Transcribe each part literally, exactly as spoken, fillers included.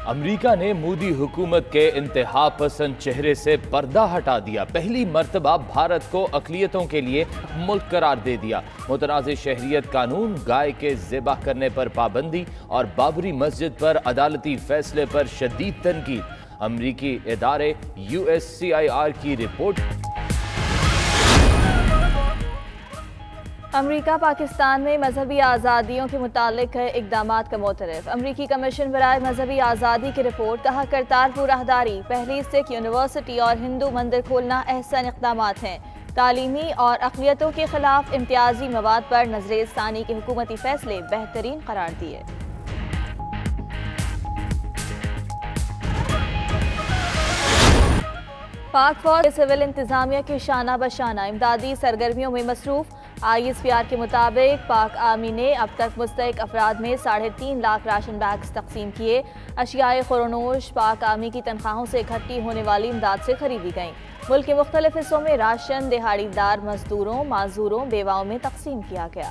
امریکہ نے مودی حکومت کے انتہا پسند چہرے سے پردہ ہٹا دیا۔ پہلی مرتبہ بھارت کو اقلیتوں کے لیے ملک قرار دے دیا۔ متنازع شہریت قانون، گائے کے ذبح کرنے پر پابندی اور بابری مسجد پر عدالتی فیصلے پر شدید تنقید۔ امریکی ادارے U S C I R کی رپورٹ۔ امریکہ پاکستان میں مذہبی آزادیوں کے متعلق اقدامات کا معترف۔ امریکی کمیشن برائے مذہبی آزادی کی رپورٹ، کہا کرتارپور راہداری، پہلی سکھ یونیورسٹی اور ہندو مندر کھولنا احسن اقدامات ہیں۔ تعلیمی اور اقلیتوں کے خلاف امتیازی مواد پر نظر ثانی کے حکومتی فیصلے بہترین قرار دیے۔ پاک فوج سول انتظامیہ کی شانہ بشانہ امدادی سرگرمیوں میں مصروف۔ آئی ایس پی آر کے مطابق پاک آرمی نے اب تک مستحق افراد میں ساڑھے تین لاکھ راشن بیگز تقسیم کیے۔ اشیاء خورنوش پاک آرمی کی تنخواہوں سے اکٹھی ہونے والی امداد سے خریدی گئیں۔ ملک کے مختلف حصوں میں راشن دہاڑی دار مزدوروں، معذوروں، بیواؤں میں تقسیم کیا گیا۔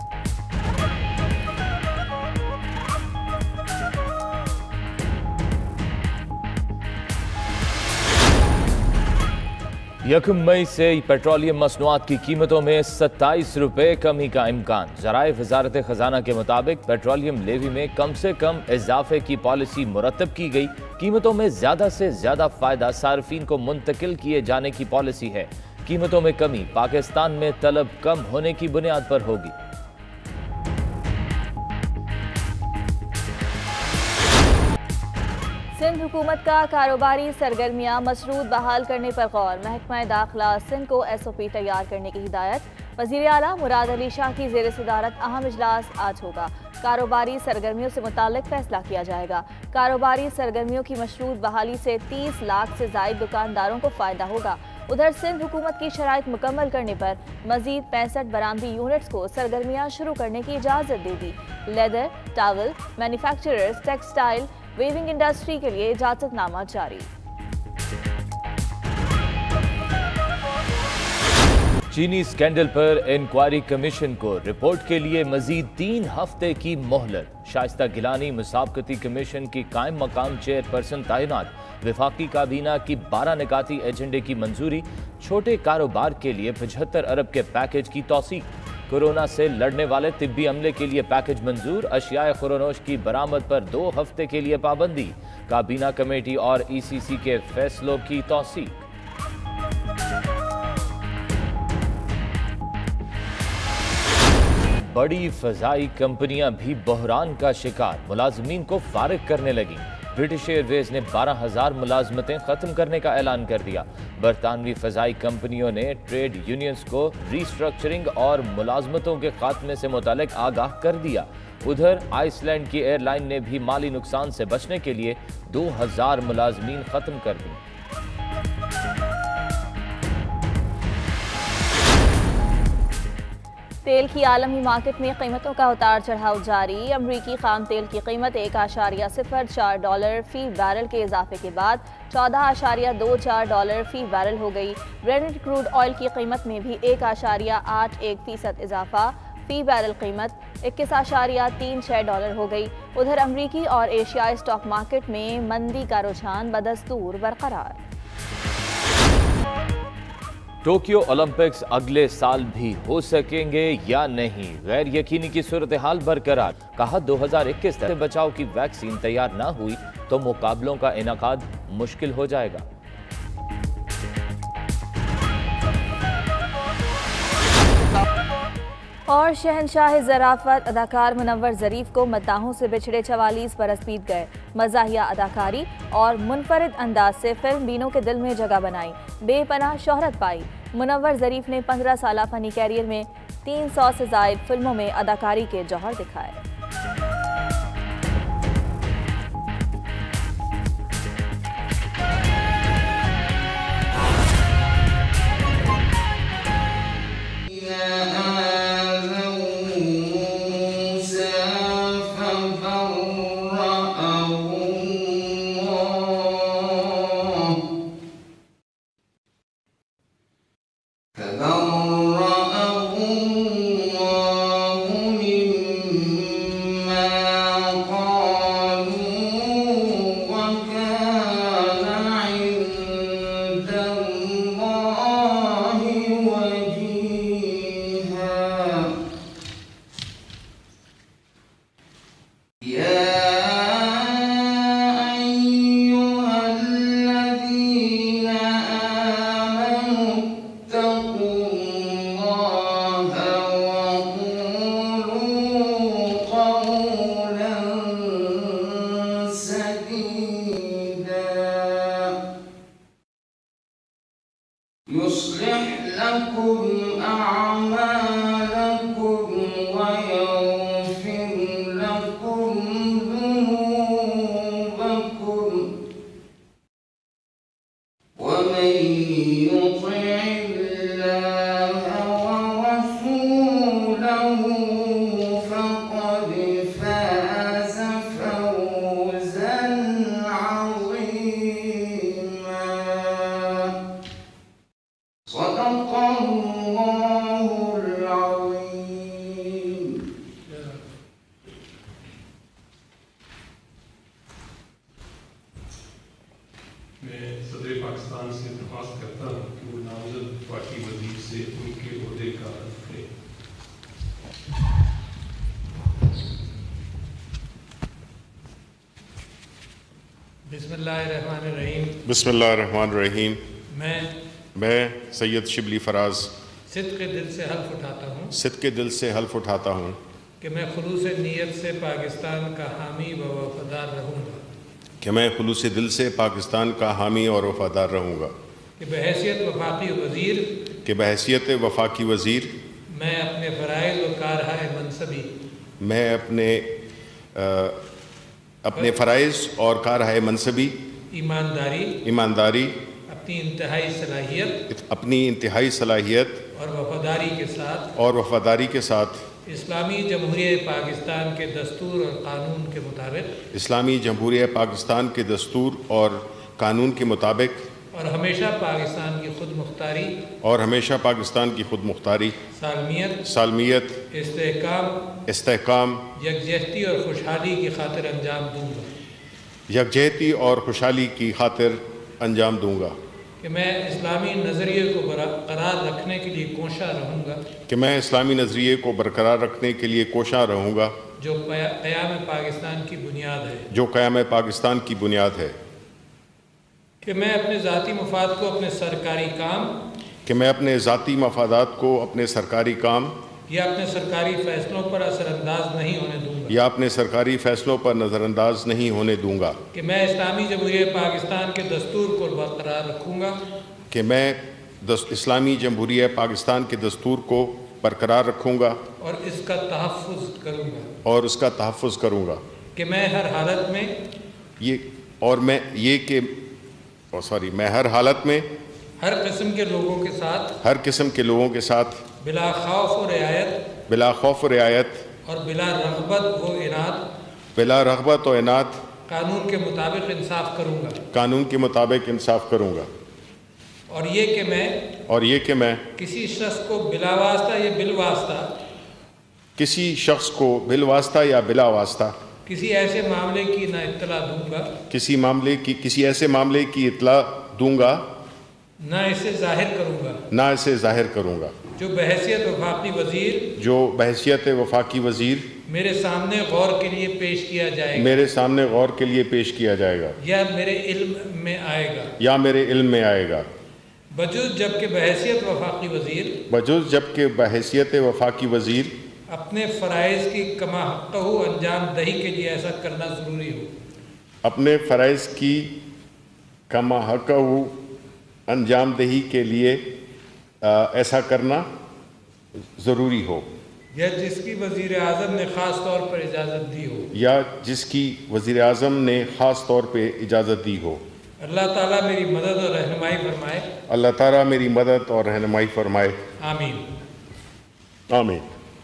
یکم مئی سے پیٹرولیم مصنوعات کی قیمتوں میں ستائیس روپے کمی کا امکان۔ ذرائع وزارت خزانہ کے مطابق پیٹرولیم لیوی میں کم سے کم اضافے کی پالیسی مرتب کی گئی۔ قیمتوں میں زیادہ سے زیادہ فائدہ صارفین کو منتقل کیے جانے کی پالیسی ہے۔ قیمتوں میں کمی پاکستان میں طلب کم ہونے کی بنیاد پر ہوگی۔ سندھ حکومت کا کاروباری سرگرمیاں مشروط بحال کرنے پر غور، محکمہ داخلہ سندھ کو ایس او پی تیار کرنے کی ہدایت۔ وزیر اعلیٰ مراد علی شاہ کی زیر صدارت اہم اجلاس آج ہوگا۔ کاروباری سرگرمیوں سے متعلق فیصلہ کیا جائے گا۔ کاروباری سرگرمیوں کی مشروط بحالی سے تیس لاکھ سے زائد دکانداروں کو فائدہ ہوگا۔ ادھر سندھ حکومت کی شرائط مکمل کرنے پر مزید پینسٹھ برآمدی یونٹس کو سرگرمیاں شروع کرنے کی اجازت دے دی۔ Leather, towel manufacturers, textile, weaving industry کے لیے اجازت نامہ جاری۔ چینی اسکینڈل پر انکوائری کمیشن کو رپورٹ کے لیے مزید تین ہفتے کی مہلت۔ شائستہ گیلانی مسابقتی کمیشن کی قائم مقام چیئر پرسن تعینات۔ وفاقی کابینہ کی بارہ نکاتی ایجنڈے کی منظوری۔ چھوٹے کاروبار کے لیے پچہتر ارب کے پیکج کی توثیق۔ کورونا سے لڑنے والے طبی عملے کے لیے پیکج منظور۔ اشیاء خورنوش کی برآمد پر دو ہفتے کے لیے پابندی۔ کابینہ کمیٹی اور ای سی سی کے فیصلوں کی توثیق۔ بڑی فضائی کمپنیاں بھی بحران کا شکار، ملازمین کو فارغ کرنے لگیں۔ برٹش ایئر ویز نے بارہ ہزار ملازمتیں ختم کرنے کا اعلان کر دیا۔ برطانوی فضائی کمپنیوں نے ٹریڈ یونینز کو ری سٹرکچرنگ اور ملازمتوں کے خاتمے سے متعلق آگاہ کر دیا۔ ادھر آئس لینڈ کی ایئر لائن نے بھی مالی نقصان سے بچنے کے لیے دو ہزار ملازمین ختم کر دی۔ تیل کی عالمی مارکیٹ میں قیمتوں کا اتار چڑھاؤ جاری۔ امریکی خام تیل کی قیمت ایک اشاریہ صفر چار ڈالر فی بیرل کے اضافے کے بعد چودہ اشاریہ دو چار ڈالر فی بیرل ہو گئی۔ برینٹ کروڈ آئل کی قیمت میں بھی ایک اشاریہ آٹھ ایک فیصد اضافہ، فی بیرل قیمت اکیس اشاریہ تین چھ ڈالر ہو گئی۔ ادھر امریکی اور ایشیائی اسٹاک مارکیٹ میں مندی کا رجحان بدستور برقرار۔ ٹوکیو اولمپکس اگلے سال بھی ہو سکیں گے یا نہیں، غیر یقینی کی صورتحال برقرار۔ کہا دو ہزار اکیس تک بچاؤ کی ویکسین تیار نہ ہوئی تو مقابلوں کا انعقاد مشکل ہو جائے گا۔ اور شہنشاہ ظرافت اداکار منور ظریف کو مداحوں سے بچھڑے چوالیس برس بیت گئے۔ مزاحیہ اداکاری اور منفرد انداز سے فلم بینوں کے دل میں جگہ بنائی، بے پناہ شہرت پائی۔ منور ظریف نے پندرہ سالہ فنی کیریئر میں تین سو سے زائد فلموں میں اداکاری کے جوہر دکھائے۔ فبرأه الله مما بسم اللہ الرحمن الرحیم بسم اللہ الرحمن الرحیم میں میں سید شبلی فراز صدق دل سے حلف اٹھاتا ہوں صدق دل سے حلف اٹھاتا ہوں کہ میں خلوص نیت سے پاکستان کا حامی و وفادار رہوں گا کہ میں خلوص دل سے پاکستان کا حامی اور وفادار رہوں گا کہ بحیثیت وفاقی وزیر کہ بحیثیت وفاقی وزیر میں اپنے فرائض و کارہائے منصبی میں اپنے اپنے فرائض اور کارہائے منصبی ایمانداری ایمانداری اپنی انتہائی صلاحیت اپنی انتہائی صلاحیت اور وفاداری کے ساتھ اور وفاداری کے ساتھ اسلامی جمہوریہ پاکستان کے دستور اور قانون کے مطابق اسلامی جمہوریہ پاکستان کے دستور اور قانون کے مطابق اور ہمیشہ پاکستان کی خود مختاری اور ہمیشہ پاکستان کی خود مختاری سالمیت سالمیت استحکام استحکام یکجہتی اور خوشحالی کی خاطر انجام دوں گا یکجہتی اور خوشحالی کی خاطر انجام دوں گا کہ میں اسلامی نظریے کو برقرار رکھنے کے لیے کوشاں رہوں گا کہ میں اسلامی نظریے کو برقرار رکھنے کے لیے کوشاں رہوں گا جو قیام پاکستان کی بنیاد ہے جو قیام پاکستان کی بنیاد ہے کہ میں اپنے ذاتی مفاد کو اپنے سرکاری کام کہ میں اپنے ذاتی مفادات کو اپنے سرکاری کام یا اپنے سرکاری فیصلوں پر اثر انداز نہیں ہونے دوں گا یا اپنے سرکاری فیصلوں پر نظر انداز نہیں ہونے دوں گا کہ میں اسلامی جمہوریہ پاکستان کے دستور کو برقرار رکھوں گا کہ میں اسلامی جمہوریہ پاکستان کے دستور کو برقرار رکھوں گا اور اس کا تحفظ کروں گا اور اس کا تحفظ کروں گا کہ میں ہر حالت میں یہ اور میں یہ کہ سوری میں ہر حالت میں ہر قسم کے لوگوں کے ساتھ ہر قسم کے لوگوں کے ساتھ بلا خوف و رعایت بلا خوف و رعایت اور بلا رغبت و عناد بلا رغبت و عناد قانون کے مطابق انصاف کروں گا قانون کے مطابق انصاف کروں گا اور یہ کہ میں اور یہ کہ میں کسی شخص کو بلا واسطہ یا بالواسطہ کسی شخص کو بالواسطہ یا بلا واسطہ کسی ایسے معاملے کی نہ اطلاع دوں گا کسی معاملے کی کسی ایسے معاملے کی اطلاع دوں گا نہ اسے ظاہر کروں گا نہ اسے ظاہر کروں گا جو بحیثیت وفاقی وزیر جو بحیثیت وفاقی وزیر میرے سامنے غور کے لیے پیش کیا جائے گا میرے سامنے غور کے لیے پیش کیا جائے گا یا میرے علم میں آئے گا یا میرے علم میں آئے گا بجز جبکہ بحیثیت وفاقی وزیر بجز جبکہ بحیثیت وفاقی وزیر اپنے فرائض کی کما حقہ انجام دہی کے لیے ایسا کرنا ضروری ہو اپنے فرائض کی کما حقہ انجام دہی کے لیے ایسا کرنا ضروری ہو یا جس کی وزیر اعظم نے خاص طور پر اجازت دی ہو یا جس کی وزیر اعظم نے خاص طور پہ اجازت دی ہو اللہ تعالیٰ میری مدد اور رہنمائی فرمائے اللہ تعالیٰ میری مدد اور رہنمائی فرمائے آمین آمین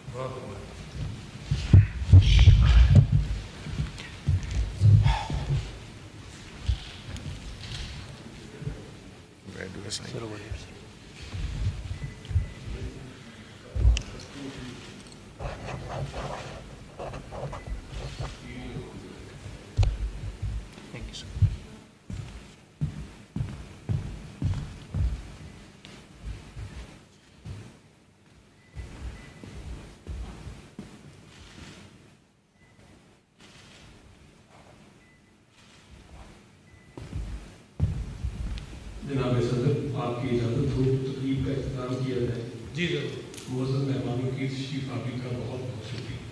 جناب صدر آپ کی اجازت ہو تقریب کا اختتام کیا جائے جی ضرور معزز مہمانوں کی تشریف آوری کا بہت بہت شکریہ